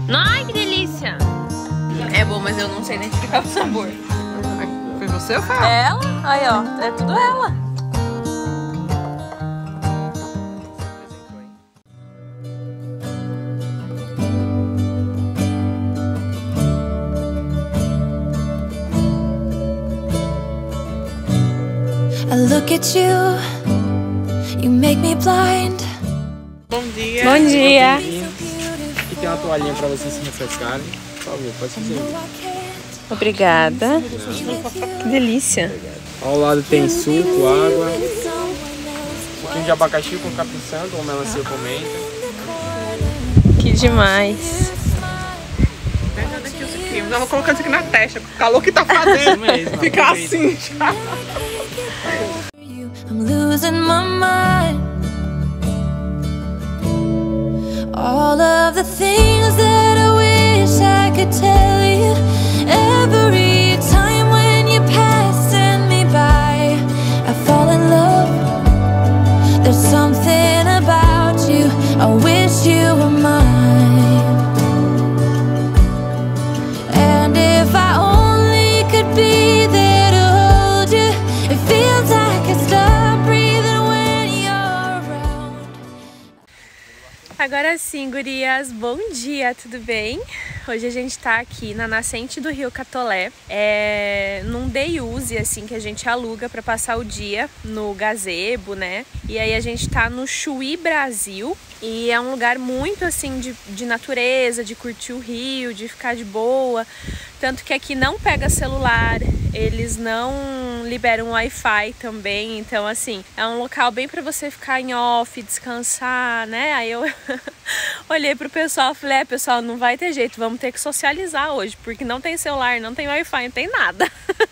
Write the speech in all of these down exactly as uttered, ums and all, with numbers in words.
Ai, que delícia! É bom, mas eu não sei identificar o sabor. Foi você ou foi ela? Ela? Aí, ó. É tudo ela. I look at you, you make me blind. Bom dia. Bom dia. Aqui tem uma toalhinha pra vocês se refrescarem. Por favor, pode se servir. Obrigada. Que delícia. Ao lado tem suco, água, um pouquinho de abacaxi com capim santo ou melancia com menta. Que demais. Eu tava colocando isso aqui na testa, com o calor que tá fazendo. Mesmo, Ficar aproveita. assim já. I'm losing my mind. All of the things that I wish I could tell you. Every time when you passing me by, I fall in love. There's something about you, I wish you were mine. And if I only could be there to hold you, it feels like I stop breathing when you're around. Agora sim, gurias, bom dia, tudo bem? Hoje a gente tá aqui na nascente do Rio Catolé, é, num day use, assim, que a gente aluga pra passar o dia no gazebo, né? E aí a gente tá no Chuí Brasil, e é um lugar muito, assim, de, de natureza, de curtir o rio, de ficar de boa. Tanto que aqui não pega celular, eles não liberam Wi-Fi também, então assim, é um local bem pra você ficar em off, descansar, né? Aí eu olhei pro pessoal e falei, é pessoal, não vai ter jeito, vamos ter que socializar hoje, porque não tem celular, não tem Wi-Fi, não tem nada.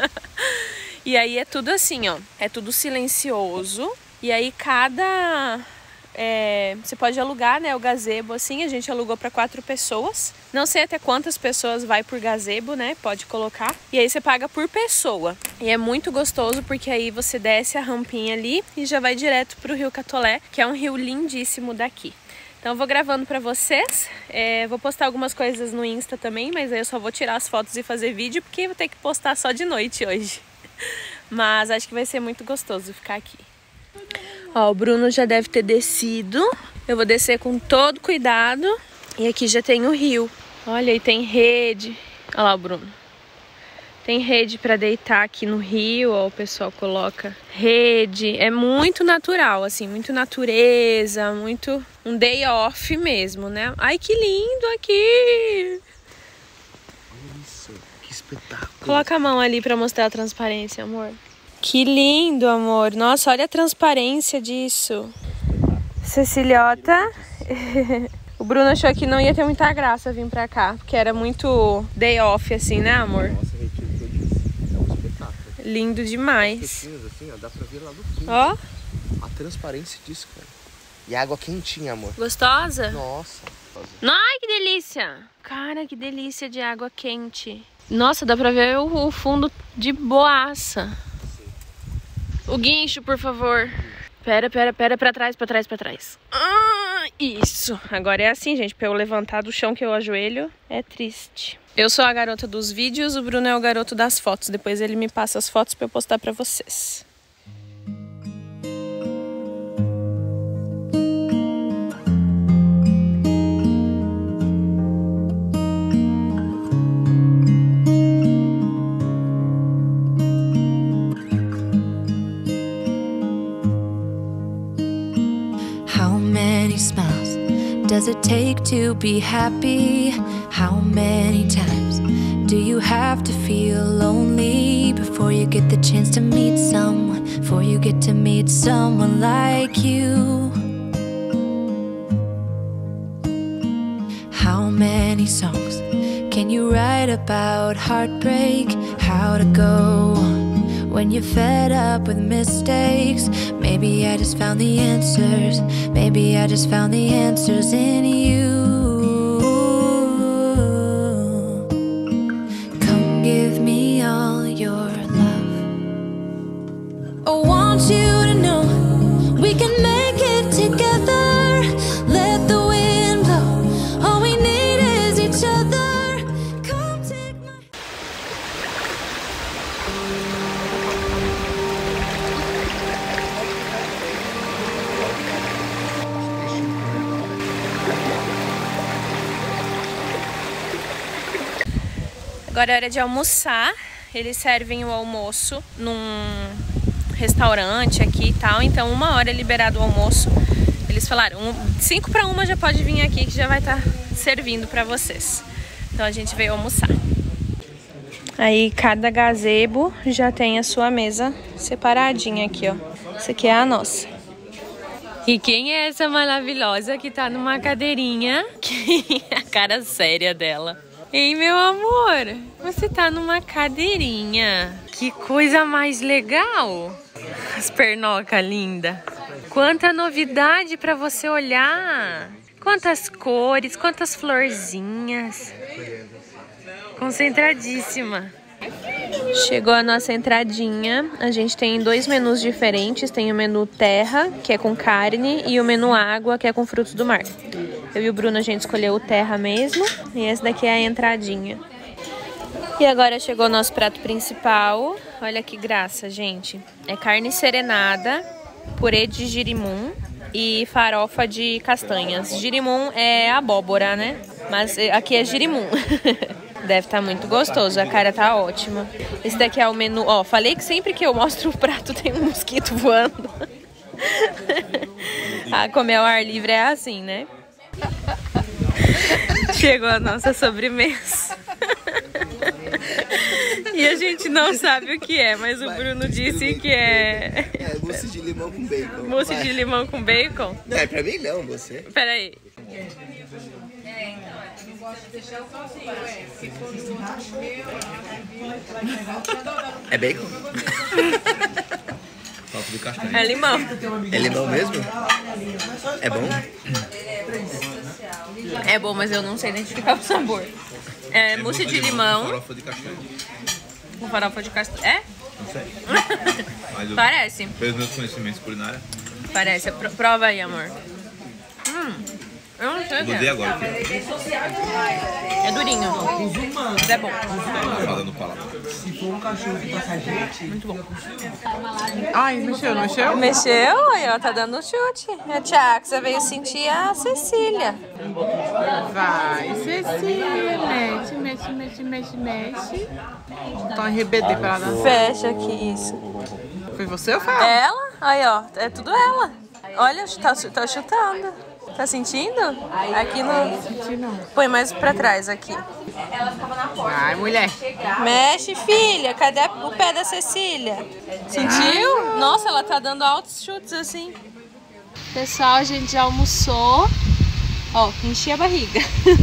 E aí é tudo assim, ó, é tudo silencioso, e aí cada... É, você pode alugar, né, o gazebo assim, a gente alugou para quatro pessoas. Não sei até quantas pessoas vai por gazebo, né, pode colocar. E aí você paga por pessoa. E é muito gostoso porque aí você desce a rampinha ali e já vai direto pro Rio Catolé, que é um rio lindíssimo daqui. Então eu vou gravando para vocês, é, vou postar algumas coisas no Insta também, mas aí eu só vou tirar as fotos e fazer vídeo porque eu vou ter que postar só de noite hoje. Mas acho que vai ser muito gostoso ficar aqui. Ó, o Bruno já deve ter descido. Eu vou descer com todo cuidado. E aqui já tem o rio. Olha, aí tem rede. Olha lá o Bruno. Tem rede para deitar aqui no rio. Ó, o pessoal coloca rede. É muito natural, assim, muito natureza, muito um day off mesmo, né? Ai, que lindo aqui! Olha isso, que espetáculo. Coloca a mão ali para mostrar a transparência, amor. Que lindo, amor. Nossa, olha a transparência disso. Cecilhota. O Bruno achou que não ia ter muita graça vir pra cá, porque era muito day off, assim, né, amor? Nossa, retiro que eu disse. É um espetáculo. Lindo demais. Peixinhos assim, ó, dá pra ver lá no fundo. Ó. A transparência disso, cara. E água quentinha, amor. Gostosa? Nossa. Ai, que delícia. Cara, que delícia de água quente. Nossa, dá pra ver o, o fundo de boaça. O guincho, por favor. Pera, pera, pera, pra trás, pra trás, pra trás. Ah, isso. Agora é assim, gente, pra eu levantar do chão que eu ajoelho, é triste. Eu sou a garota dos vídeos, o Bruno é o garoto das fotos. Depois ele me passa as fotos pra eu postar pra vocês. Smiles does it take to be happy? How many times do you have to feel lonely before you get the chance to meet someone, before you get to meet someone like you? How many songs can you write about heartbreak? How to go on when you're fed up with mistakes? Maybe I just found the answers. Maybe I just found the answers in you. Come give me all your love. I want you to know we can make it together. Let the wind blow. All we need is each Agora é hora de almoçar. Eles servem o almoço num restaurante aqui e tal. Então uma hora é liberado o almoço. Eles falaram, cinco para uma já pode vir aqui que já vai estar servindo para vocês. Então a gente veio almoçar. Aí cada gazebo já tem a sua mesa separadinha aqui, ó. Essa aqui é a nossa. E quem é essa maravilhosa que tá numa cadeirinha? Que é a cara séria dela. Ei, meu amor, você tá numa cadeirinha. Que coisa mais legal. As pernocas lindas. Quanta novidade pra você olhar. Quantas cores, quantas florzinhas. Concentradíssima. Chegou a nossa entradinha. A gente tem dois menus diferentes. Tem o menu terra, que é com carne, e o menu água, que é com frutos do mar. Eu e o Bruno, a gente escolheu o terra mesmo. E esse daqui é a entradinha. E agora chegou o nosso prato principal. Olha que graça, gente. É carne serenada, purê de girimum e farofa de castanhas. Girimum é abóbora, né? Mas aqui é girimum. Deve estar muito gostoso, a cara tá ótima. Esse daqui é o menu, ó, falei que sempre que eu mostro o prato tem um mosquito voando. Ah, comer ao ar livre é assim, né? Chegou a nossa sobremesa. E a gente não sabe o que é, mas o Bruno disse que é... É, mousse de limão com bacon. Mousse de limão com bacon? Não, é pra mim não, você. Pera aí. É bacon? Falta de castanha. É limão. É limão mesmo? É bom? É bom, mas eu não sei identificar o sabor. É mousse de limão. Farofa de castanha. Com farofa de castanha. É? Não sei. Mas eu, Parece. pelos meus conhecimentos culinários, Parece. Pro- Prova aí, amor. Hum. Eu não sei o que mudei é. agora. É durinho. Mas é bom. Falando no palavra. Muito bom. Ai, mexeu, não mexeu? Mexeu? Aí, ó, tá dando um chute. É, Tiago, você veio sentir a Cecília. Vai, Cecília. Mexe, mexe, mexe, mexe, mexe. Então, R B D pra ela dançar. Fecha aqui, isso. Foi você ou foi ela? Ela? Aí, ó, é tudo ela. Olha, tá, tá chutando. Tá sentindo? Aqui no... Põe mais pra trás, aqui. Vai, mulher. Mexe, filha. Cadê o pé da Cecília? Sentiu? Nossa, ela tá dando altos chutes assim. Pessoal, a gente já almoçou. Ó, enchi a barriga.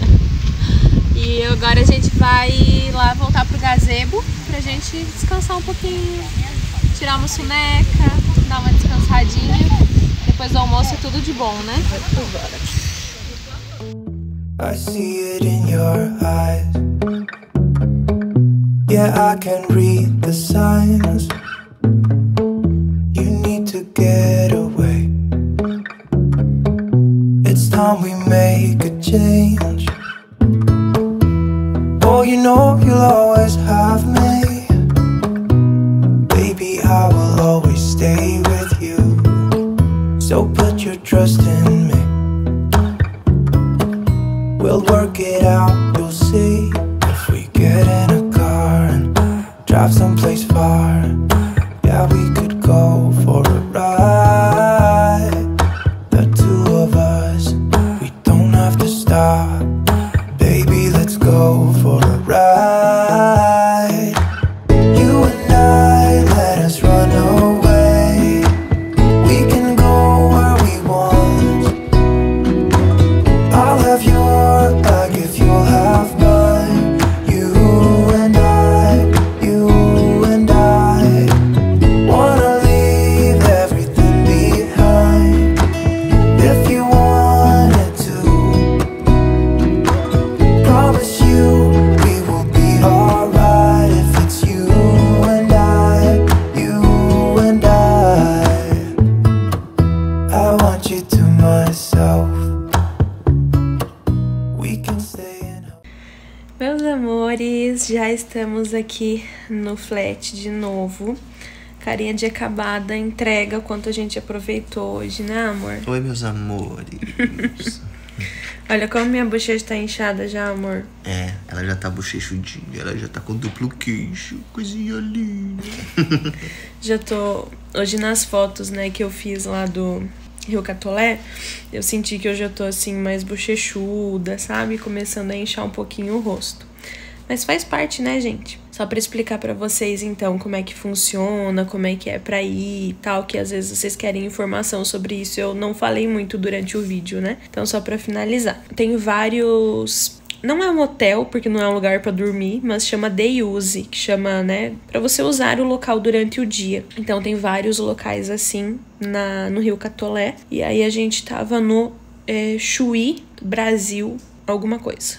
E agora a gente vai lá voltar pro gazebo pra gente descansar um pouquinho. Tirar uma soneca, dar uma descansadinha. Depois do almoço é tudo de bom, né? I see it in your eyes. Yeah, I can read the signs. You need to get away. It's time we make a change. Oh, you know you'll always have me. Baby, I will always stay with you. So put your trust in me. We'll work it out, you'll see. If we get in a car and drive someplace far, yeah, we could go for a ride. The two of us, we don't have to stop. Baby, let's go for a ride. You and I, let us run away. We can go where we want. I'll have your back if you'll have mine. You and I, you and I wanna leave everything behind. If you wanted to, promise you we will be alright. If it's you and I, you and I, I want you to myself. We can stay in. Meus amores, já estamos aqui no flat de novo. Carinha de acabada, entrega o quanto a gente aproveitou hoje, né, amor? Oi, meus amores. Olha como minha bochecha tá inchada já, amor. É, ela já tá bochechudinha, ela já tá com duplo queixo, coisinha linda. Já tô... Hoje nas fotos, né, que eu fiz lá do Rio Catolé, eu senti que hoje eu tô assim mais bochechuda, sabe? Começando a inchar um pouquinho o rosto. Mas faz parte, né, gente? Só pra explicar pra vocês, então, como é que funciona, como é que é pra ir e tal, que às vezes vocês querem informação sobre isso. Eu não falei muito durante o vídeo, né? Então, só pra finalizar. Tem vários... Não é um hotel, porque não é um lugar pra dormir, mas chama day use, que chama, né, pra você usar o local durante o dia. Então, tem vários locais assim na, no Rio Catolé. E aí, a gente tava no é, Chuí, Brasil, alguma coisa.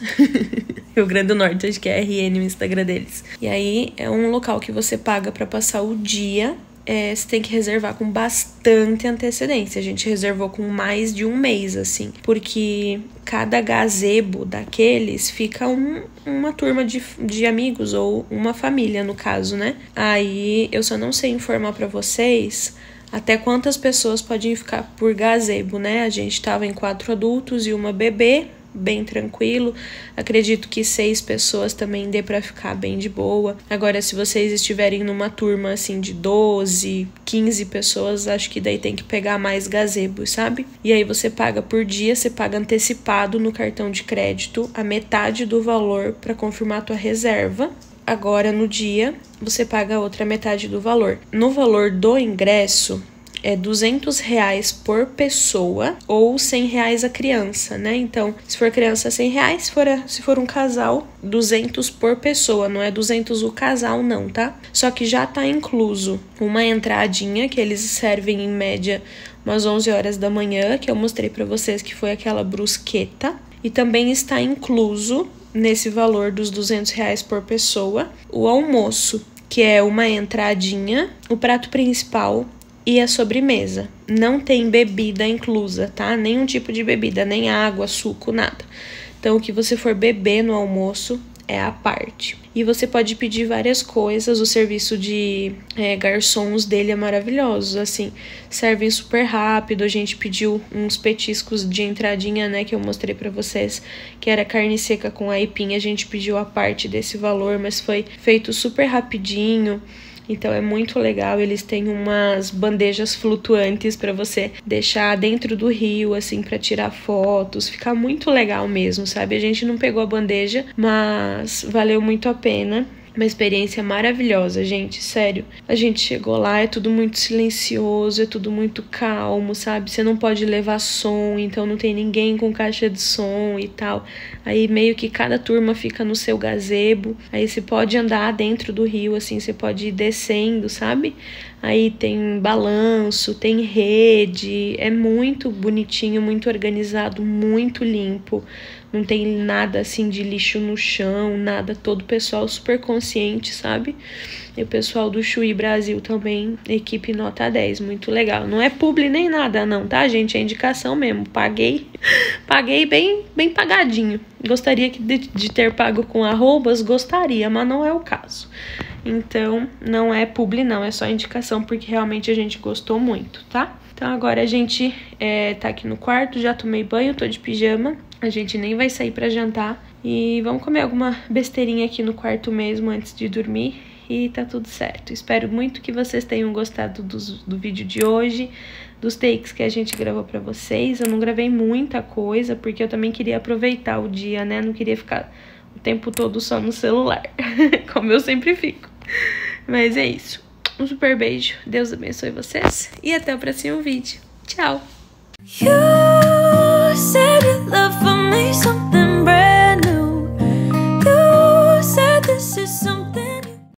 Rio Grande do Norte, acho que é R N no Instagram deles. E aí, é um local que você paga pra passar o dia. É, você tem que reservar com bastante antecedência. A gente reservou com mais de um mês, assim. Porque cada gazebo daqueles fica um, uma turma de, de amigos, ou uma família, no caso, né? Aí, eu só não sei informar pra vocês até quantas pessoas podem ficar por gazebo, né? A gente tava em quatro adultos e uma bebê, bem tranquilo. Acredito que seis pessoas também dê pra ficar bem de boa. Agora, se vocês estiverem numa turma assim de doze, quinze pessoas, acho que daí tem que pegar mais gazebos, sabe? E aí você paga por dia, você paga antecipado no cartão de crédito a metade do valor pra confirmar a tua reserva. Agora, no dia, você paga a outra metade do valor. No valor do ingresso, é duzentos reais por pessoa ou cem reais a criança, né? Então, se for criança, cem reais. Se for, se for um casal, duzentos por pessoa. Não é duzentos o casal, não, tá? Só que já tá incluso uma entradinha que eles servem em média umas onze horas da manhã, que eu mostrei pra vocês que foi aquela brusqueta. E também está incluso, nesse valor dos duzentos reais por pessoa, o almoço, que é uma entradinha, o prato principal e a sobremesa. Não tem bebida inclusa, tá? Nenhum tipo de bebida, nem água, suco, nada. Então, o que você for beber no almoço é a parte. E você pode pedir várias coisas. O serviço de é, garçons dele é maravilhoso, assim, servem super rápido. A gente pediu uns petiscos de entradinha, né, que eu mostrei pra vocês, que era carne seca com aipim. A gente pediu a parte desse valor, mas foi feito super rapidinho. Então é muito legal, eles têm umas bandejas flutuantes para você deixar dentro do rio, assim, para tirar fotos. Fica muito legal mesmo, sabe? A gente não pegou a bandeja, mas valeu muito a pena. Uma experiência maravilhosa, gente, sério. A gente chegou lá, é tudo muito silencioso, é tudo muito calmo, sabe? Você não pode levar som, então não tem ninguém com caixa de som e tal. Aí meio que cada turma fica no seu gazebo. Aí você pode andar dentro do rio, assim, você pode ir descendo, sabe? Aí tem balanço, tem rede, é muito bonitinho, muito organizado, muito limpo. Não tem nada assim de lixo no chão, nada, todo o pessoal super consciente, sabe? E o pessoal do Chuí Brasil também, equipe nota dez, muito legal. Não é publi nem nada não, tá, gente? É indicação mesmo, paguei, paguei bem, bem pagadinho. Gostaria de, de ter pago com arrobas, gostaria, mas não é o caso. Então, não é publi não, é só indicação porque realmente a gente gostou muito, tá? Então agora a gente é, tá aqui no quarto, já tomei banho, tô de pijama. A gente nem vai sair pra jantar. E vamos comer alguma besteirinha aqui no quarto mesmo antes de dormir. E tá tudo certo. Espero muito que vocês tenham gostado do, do vídeo de hoje, dos takes que a gente gravou pra vocês. Eu não gravei muita coisa, porque eu também queria aproveitar o dia, né? Não queria ficar o tempo todo só no celular, como eu sempre fico. Mas é isso. Um super beijo. Deus abençoe vocês. E até o próximo vídeo. Tchau! You